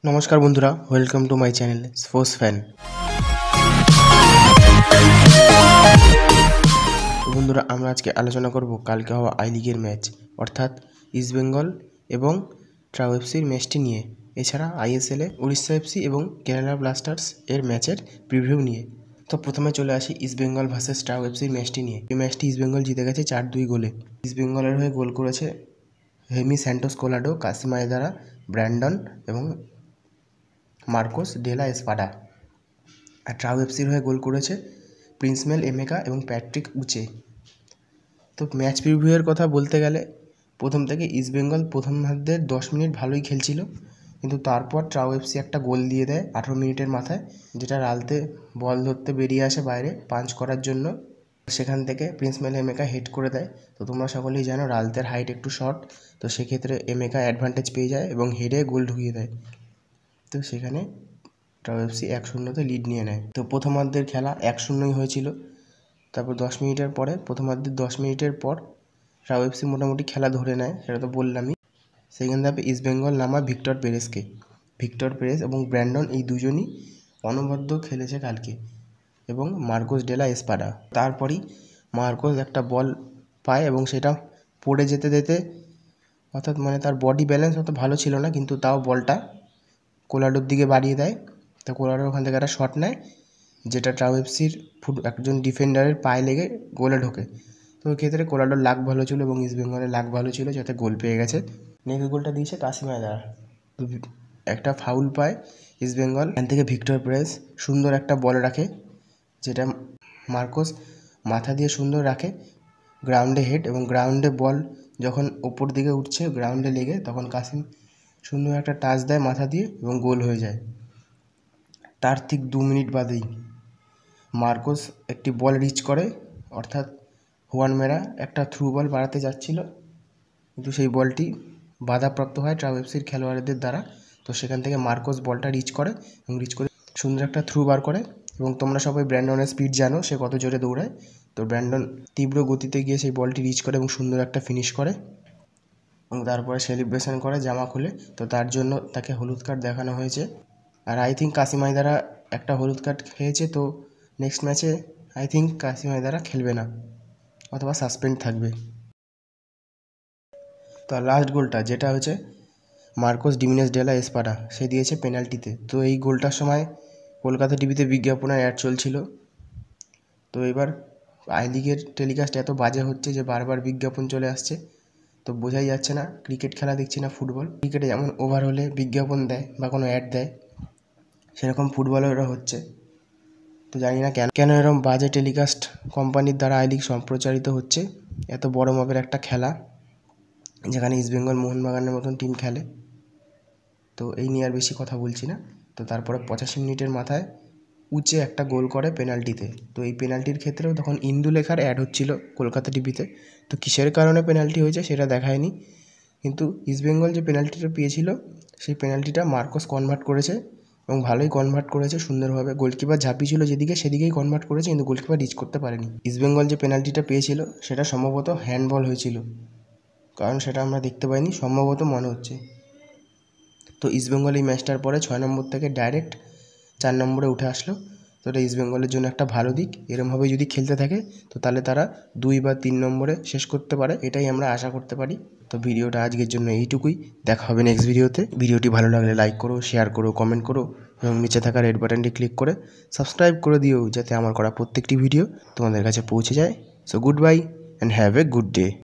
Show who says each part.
Speaker 1: নমস্কার বন্ধুরা, welcome to my channel sports fan. তো বন্ধুরা, আমরা আজকে আলোচনা করব কালকে হওয়া আই লিগের ম্যাচ, অর্থাৎ ইস্ট বেঙ্গল এবং ট্রাউ এফসির ম্যাচটি নিয়ে। এছাড়া আইএসএলে উড়িষ্যা এফসি এবং কেরালা ব্লাস্টার্স এর ম্যাচের প্রিভিউ নিয়ে। তো প্রথমে চলে আসি ইস্ট বেঙ্গল ভার্সেস ট্রাউ এফসির ম্যাচটি নিয়ে। এই ম্যাচটি ইস্ট বেঙ্গল জিতে গেছে 4-2 গোলে। ইস্ট বেঙ্গলের হয়ে গোল করেছে Jaime Santos Colado, Kasim Aidara, Brandon এবং মার্কোস ডেলা এসপাডা। আর ট্রাউ এফসির হয়ে গোল করেছে প্রিন্সমেল এমেকা এবং প্যাট্রিক উচে। তো ম্যাচ প্রিভিউয়ের কথা বলতে গেলে প্রথম থেকে ইস্ট বেঙ্গল প্রথমার্ধের 10 মিনিট ভালোই খেলছিল, কিন্তু তারপর ট্রাউ এফসি একটা গোল দিয়ে দেয় 18 মিনিটের মাথায়, যেটা রালতে বল ধরতে বেরিয়ে আসে বাইরে পাঞ্চ করার জন্য। সেখান থেকে প্রিন্সমেল এমেকা হেড করে দেয়। তো তোমরা সকলেই জানো রালতের হাইট একটু শর্ট, তো সেক্ষেত্রে এমেকা অ্যাডভান্টেজ পেয়ে যায় এবং হেডে গোল ঢুকিয়ে দেয়। তো সেখানে ট্রাউ এফসি 1-0 লিড নিয়ে নেয়। তো প্রথমার্ধের খেলা 1-0 হয়েছিল। তারপর 10 মিনিটের পরে, প্রথমার্ধের 10 মিনিটের পর ট্রাউ এফসি মোটামুটি খেলা ধরে নেয়, সেটা তো বললামই। সেকেন্ড হাফে ইস্ট বেঙ্গল নামা ভিক্টর পেরেস এবং ব্র্যান্ডন, এই দুজনই অনবদ্য খেলেছে কালকে, এবং মার্কোস ডেলা এসপাডা। তারপরই মার্কোস একটা বল পায় এবং সেটা পড়ে যেতে যেতে, অর্থাৎ তার বডি ব্যালেন্স অত ভালো ছিল না, কিন্তু তাও বলটা কোলাডোর দিকে বাড়িয়ে দেয়। তো কোলাডো ওখান থেকে একটা শট নেয়, যেটা ট্রাউ এফসির একজন ডিফেন্ডারের পায়ে লেগে গোলে ঢোকে। তো ওই ক্ষেত্রে কোলাডোর লাক ভালো ছিল এবং ইস্ট বেঙ্গলের লাক ভালো ছিল, যাতে গোল পেয়ে গেছে। নেক্সট গোলটা দিয়েছে কাসিম আয়দারা। তো একটা ফাউল পায় ইস্ট বেঙ্গল, এখান থেকে ভিক্টর পেরেস সুন্দর একটা বল রাখে, যেটা মার্কোস মাথা দিয়ে সুন্দর রাখে গ্রাউন্ডে হেড, এবং গ্রাউন্ডে বল যখন ওপর দিকে উঠছে গ্রাউন্ডে লেগে, তখন কাসিম সুন্দর একটা টাচ দেয় মাথা দিয়ে এবং গোল হয়ে যায়। তার ঠিক 2 মিনিট বাদেই মার্কোস একটি বল রিচ করে, অর্থাৎ হুয়ান মেরা একটা থ্রু বল বাড়াতে যাচ্ছিল, কিন্তু সেই বলটি বাধাপ্রাপ্ত হয় ট্রাউ এফসির খেলোয়াড়দের দ্বারা। তো সেখান থেকে মার্কোস বলটা রিচ করে সুন্দর একটা থ্রু বার করে। এবং তোমরা সবাই ব্র্যান্ডনের স্পিড জানো, সে কত জোরে দৌড়ায়। তো ব্র্যান্ডন তীব্র গতিতে গিয়ে সেই বলটি রিচ করে এবং সুন্দর একটা ফিনিশ করে, এবং তারপরে সেলিব্রেশন করে জামা খুলে। তো তার জন্য তাকে হলুদ কার্ড দেখানো হয়েছে। আর আই থিঙ্ক কাসিম আয়দারা একটা হলুদ কার্ড খেয়েছে, তো নেক্সট ম্যাচে আই থিঙ্ক কাসিম আয়দারা খেলবে না, অথবা সাসপেন্ড থাকবে। তো লাস্ট গোলটা, যেটা হচ্ছে মার্কোস ডিমিনেস ডেলা এসপাডা, সে দিয়েছে পেনাল্টিতে। তো এই গোলটার সময় কলকাতা টিভিতে বিজ্ঞাপনের অ্যাড চলছিল। তো এবার আই লিগের টেলিকাস্ট এত বাজে হচ্ছে যে বারবার বিজ্ঞাপন চলে আসছে, তো বোঝাই যাচ্ছে না ক্রিকেট খেলা দেখছি না ফুটবল। ক্রিকেটে যেমন ওভার হলে বিজ্ঞাপন দেয় বা কোনো অ্যাড দেয়, সেরকম ফুটবলেরও হচ্ছে। তো জানি না কেন এরকম বাজে টেলিকাস্ট কোম্পানির দ্বারা আই লিগ সম্প্রচারিত হচ্ছে। এত বড় মাপের একটা খেলা, যেখানে ইস্ট বেঙ্গল মোহনবাগানের মতন টিম খেলে। তো এই নিয়ে আর বেশি কথা বলছি না। তো তারপরে 85 মিনিটের মাথায় উচে একটা গোল করে পেনাল্টিতে। তো এই পেনাল্টির ক্ষেত্রেও তখন ইন্দু লেখার অ্যাড হচ্ছিল কলকাতা টিভিতে। তো কিসের কারণে পেনাল্টি হয়েছে সেটা দেখায়নি, কিন্তু ইস্ট বেঙ্গল যে পেনাল্টিটা পেয়েছিল, সেই পেনাল্টিটা মার্কোস কনভার্ট করেছে, এবং ভালোই কনভার্ট করেছে সুন্দরভাবে। গোলকিপার ঝাঁপিয়েছিল যেদিকে, সেদিকেই কনভার্ট করেছে, কিন্তু গোলকিপার রিচ করতে পারেনি। ইস্ট বেঙ্গল যে পেনাল্টিটা পেয়েছিল সেটা সম্ভবত হ্যান্ডবল হয়েছিল, কারণ সেটা আমরা দেখতে পাইনি, সম্ভবত মনে হচ্ছে। তো ইস্ট বেঙ্গল এই ম্যাচটার পরে 6 নম্বর থেকে ডাইরেক্ট 4 নম্বরে উঠে আসলো। তো এটা ইস্ট বেঙ্গলের জন্য একটা ভালো দিক। এরমভাবে যদি খেলতে থাকে, তো তাহলে তারা 2 বা 3 নম্বরে শেষ করতে পারে, এটাই আমরা আশা করতে পারি। তো ভিডিওটা আজকের জন্য এইটুকুই। দেখা হবে নেক্সট ভিডিওতে। ভিডিওটি ভালো লাগলে লাইক করো, শেয়ার করো, কমেন্ট করো, এবং নিচে থাকা রেড বাটনটি ক্লিক করে সাবস্ক্রাইব করে দিও, যাতে আমার করা প্রত্যেকটি ভিডিও তোমাদের কাছে পৌঁছে যায়। So goodbye and have a good day.